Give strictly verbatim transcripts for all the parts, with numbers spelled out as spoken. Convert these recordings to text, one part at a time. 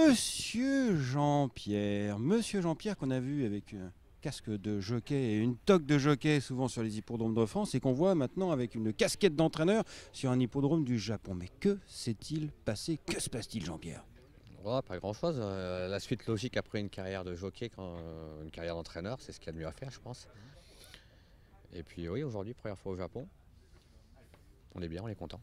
Monsieur Jean-Pierre, Monsieur Jean-Pierre qu'on a vu avec un casque de jockey et une toque de jockey souvent sur les hippodromes de France et qu'on voit maintenant avec une casquette d'entraîneur sur un hippodrome du Japon. Mais que s'est-il passé? Que se passe-t-il, Jean-Pierre? Ouais, pas grand-chose. Euh, la suite logique après une carrière de jockey, quand, euh, une carrière d'entraîneur, c'est ce qu'il y a de mieux à faire, je pense. Et puis oui, aujourd'hui, première fois au Japon. On est bien, on est content.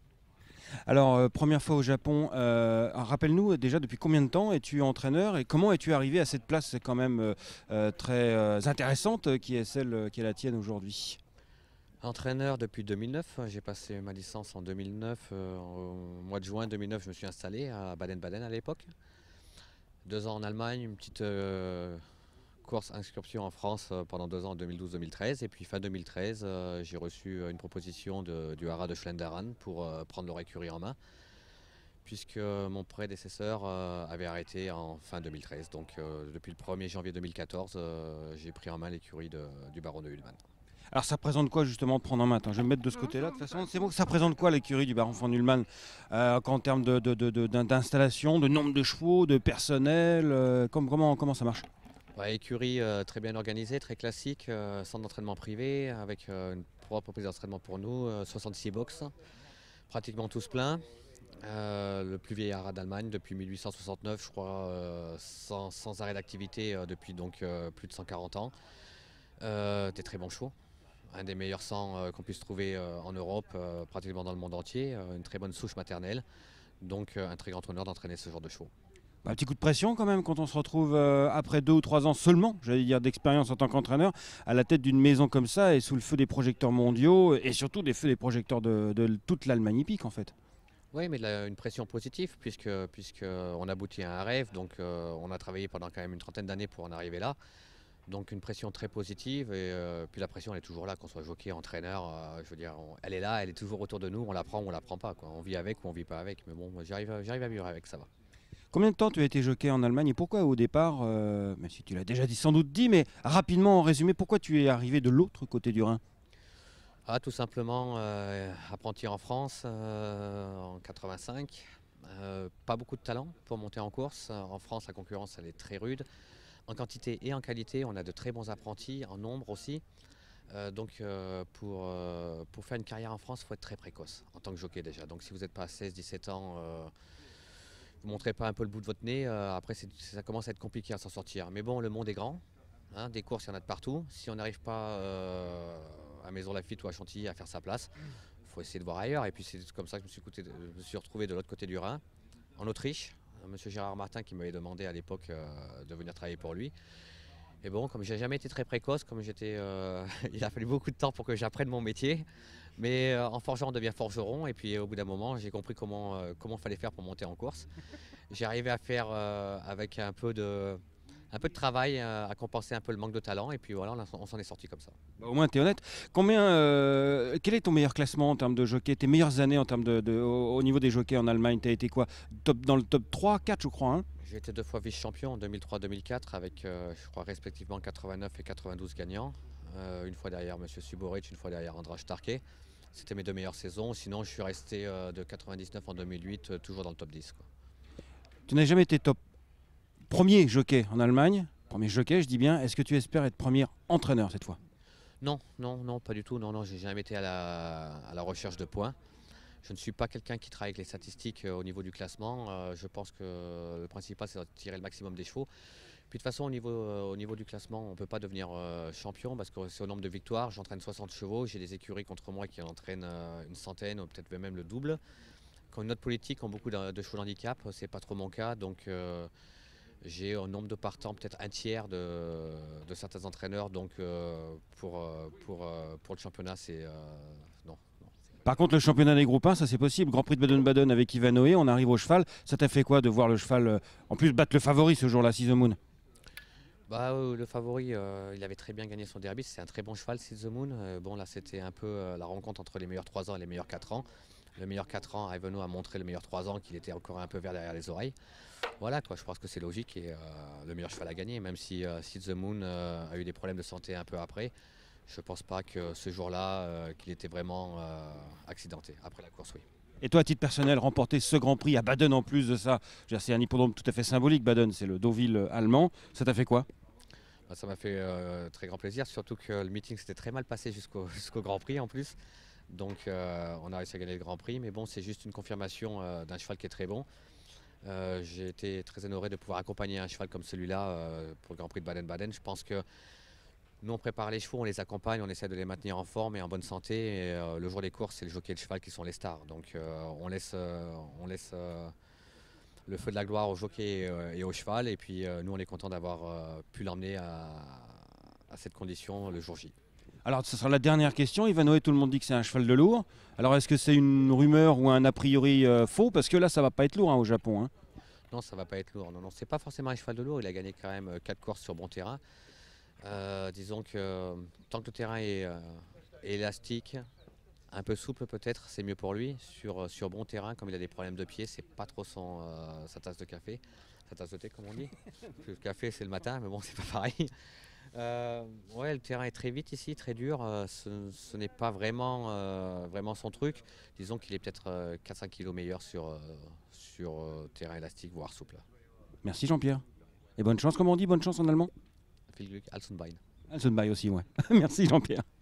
Alors, euh, première fois au Japon, euh, rappelle-nous déjà depuis combien de temps es-tu entraîneur et comment es-tu arrivé à cette place quand même euh, euh, très euh, intéressante euh, qui est celle euh, qui est la tienne aujourd'hui? Entraîneur depuis deux mille neuf, j'ai passé ma licence en deux mille neuf. Euh, au mois de juin deux mille neuf, je me suis installé à Baden-Baden à l'époque. Deux ans en Allemagne, une petite euh, course inscription en France euh, pendant deux ans en deux mille douze deux mille treize. Et puis fin deux mille treize, euh, j'ai reçu une proposition de- du Haras de Schlenderen pour euh, prendre leur écurie en main, puisque mon prédécesseur euh, avait arrêté en fin deux mille treize. Donc euh, depuis le premier janvier deux mille quatorze, euh, j'ai pris en main l'écurie de- du baron de Hullmann. Alors ça représente quoi justement de prendre en main? Attends, je vais me mettre de ce côté-là. De toute façon, c'est bon que ça représente quoi l'écurie du Baron von Ullmann euh, en termes de, de- de- de- d'in- d'installation, de nombre de chevaux, de personnel euh, comme- comment, comment ça marche? Ouais, écurie euh, très bien organisée, très classique, euh, centre d'entraînement privé, avec euh, une propre prise d'entraînement pour nous, euh, soixante-six box, pratiquement tous pleins. Euh, le plus vieil haras d'Allemagne depuis mille huit cent soixante-neuf, je crois, euh, sans, sans arrêt d'activité euh, depuis donc euh, plus de cent quarante ans. Euh, des très bons chevaux, un des meilleurs sangs euh, qu'on puisse trouver euh, en Europe, euh, pratiquement dans le monde entier, euh, une très bonne souche maternelle, donc euh, un très grand honneur d'entraîner ce genre de chevaux. Un petit coup de pression quand même quand on se retrouve euh, après deux ou trois ans seulement, j'allais dire d'expérience en tant qu'entraîneur, à la tête d'une maison comme ça et sous le feu des projecteurs mondiaux et surtout des feux des projecteurs de, de toute l'Allemagne hippique en fait. Oui, mais la- une pression positive, puisque, puisque on aboutit à un rêve, donc euh, on a travaillé pendant quand même une trentaine d'années pour en arriver là. Donc une pression très positive, et euh, puis la pression elle est toujours là, qu'on soit jockey, entraîneur, euh, je veux dire, on- elle est là, elle est toujours autour de nous, on la prend ou on la prend pas, quoi. On vit avec ou on vit pas avec, mais bon, moi, j'arrive à- j'arrive à vivre avec, ça va. Combien de temps tu as été jockey en Allemagne et pourquoi au départ, euh, même si tu l'as déjà dit, sans doute dit, mais rapidement en résumé, pourquoi tu es arrivé de l'autre côté du Rhin? Ah, tout simplement, euh, apprenti en France euh, en quatre-vingt-cinq. Euh, pas beaucoup de talent pour monter en course. En France, la concurrence elle est très rude. En quantité et en qualité, on a de très bons apprentis, en nombre aussi. Euh, donc euh, pour, euh, pour faire une carrière en France, il faut être très précoce, en tant que jockey déjà. Donc si vous n'êtes pas à seize dix-sept ans, euh, vous ne montrez pas un peu le bout de votre nez, euh, après c'est- ça commence à être compliqué à s'en sortir. Mais bon, le monde est grand, hein, des courses, il y en a de partout. Si on n'arrive pas euh, à Maison Lafitte ou à Chantilly à faire sa place, il faut essayer de voir ailleurs. Et puis c'est comme ça que je me suis, coûté- je me suis retrouvé de l'autre côté du Rhin, en Autriche. Monsieur Gérard Martin qui m'avait demandé à l'époque euh, de venir travailler pour lui. Et bon, comme j'ai jamais été très précoce, comme j'étais, euh, il a fallu beaucoup de temps pour que j'apprenne mon métier. Mais euh, en forgeant, on devient forgeron. Et puis au bout d'un moment, j'ai compris comment euh, comment fallait faire pour monter en course. J'ai arrivé à faire euh, avec un peu de un peu de travail, euh, à compenser un peu le manque de talent. Et puis voilà, on, a- on s'en est sorti comme ça. Bah, au moins tu es honnête. Combien, euh, quel est ton meilleur classement en termes de jockey, tes meilleures années en termes de, de- au, au niveau des jockeys en Allemagne? Tu as été quoi? Top, dans le top trois, quatre je crois, hein? J'ai été deux fois vice-champion en deux mille trois deux mille quatre avec, euh, je crois, respectivement quatre-vingt-neuf et quatre-vingt-douze gagnants. Euh, une fois derrière Monsieur Suboric, une fois derrière Andras Tarquet. C'était mes deux meilleures saisons. Sinon, je suis resté euh, de quatre-vingt-dix-neuf en deux mille huit, euh, toujours dans le top dix, quoi. Tu n'as jamais été top premier jockey en Allemagne. Premier jockey, je dis bien. Est-ce que tu espères être premier entraîneur cette fois? Non, non, non, pas du tout. Non, non, j'ai jamais été à la, à la recherche de points. Je ne suis pas quelqu'un qui travaille avec les statistiques euh, au niveau du classement. Euh, je pense que le principal, c'est de tirer le maximum des chevaux. Puis de toute façon, au niveau, euh, au niveau du classement, on ne peut pas devenir euh, champion parce que c'est au nombre de victoires. J'entraîne soixante chevaux, j'ai des écuries contre moi qui en entraînent euh, une centaine ou peut-être même le double. Quand une autre politique ont beaucoup de, de chevaux de handicap, c'est pas trop mon cas. Donc euh, j'ai au nombre de partants peut-être un tiers de, de certains entraîneurs. Donc euh, pour, euh, pour, euh, pour le championnat, c'est euh, non. non. Par contre, le championnat des groupes un, ça c'est possible. Grand Prix de Baden-Baden avec Ivanoé, on arrive au cheval. Ça t'a fait quoi de voir le cheval, euh, en plus battre le favori ce jour-là, Six the Moon? Bah, euh, le favori, euh, il avait très bien gagné son derby. C'est un très bon cheval, Seed the Moon. Euh, bon, là, c'était un peu euh, la rencontre entre les meilleurs trois ans et les meilleurs quatre ans. Le meilleur quatre ans, Ivanhoe a montré le meilleur trois ans qu'il était encore un peu vert derrière les oreilles. Voilà, quoi, je pense que c'est logique et euh, le meilleur cheval a gagné. Même si euh, Seed the Moon euh, a eu des problèmes de santé un peu après, je pense pas que ce jour-là, euh, qu'il était vraiment euh, accidenté. Après la course, oui. Et toi, à titre personnel, remporter ce Grand Prix à Baden en plus de ça, je veux dire, c'est un hippodrome tout à fait symbolique, Baden, c'est le Deauville euh, allemand, ça t'a fait quoi? Bah, ça m'a fait euh, très grand plaisir, surtout que le meeting s'était très mal passé jusqu'au jusqu'au Grand Prix en plus. Donc euh, on a réussi à gagner le Grand Prix, mais bon, c'est juste une confirmation euh, d'un cheval qui est très bon. Euh, j'ai été très honoré de pouvoir accompagner un cheval comme celui-là euh, pour le Grand Prix de Baden-Baden. Je pense que nous, on prépare les chevaux, on les accompagne, on essaie de les maintenir en forme et en bonne santé. Et euh, le jour des courses, c'est le jockey et le cheval qui sont les stars. Donc euh, on laisse, euh, on laisse euh, le feu de la gloire au jockey et, euh, et au cheval. Et puis euh, nous, on est content d'avoir euh, pu l'emmener à, à cette condition le jour J. Alors, ce sera la dernière question. Ivanoé, tout le monde dit que c'est un cheval de lourd. Alors, est-ce que c'est une rumeur ou un a priori euh, faux? Parce que là, ça va pas être lourd hein, au Japon. Hein. Non, ça va pas être lourd. Non, non, c'est pas forcément un cheval de lourd. Il a gagné quand même quatre courses sur bon terrain. Euh, disons que euh, tant que le terrain est, euh, est élastique, un peu souple peut-être, c'est mieux pour lui. Sur, sur bon terrain, comme il a des problèmes de pied, c'est pas trop son, euh, sa tasse de café. Sa tasse de thé, comme on dit. Le café, c'est le matin, mais bon, c'est pas pareil. Euh, ouais, le terrain est très vite ici, très dur. Euh, ce ce n'est pas vraiment, euh, vraiment son truc. Disons qu'il est peut-être euh, quatre à cinq kilos meilleur sur, euh, sur euh, terrain élastique, voire souple. Merci Jean-Pierre. Et bonne chance, comme on dit, bonne chance en allemand. Viel Glück, Alsenbein. Alzenby aussi, ouais. Merci Jean-Pierre.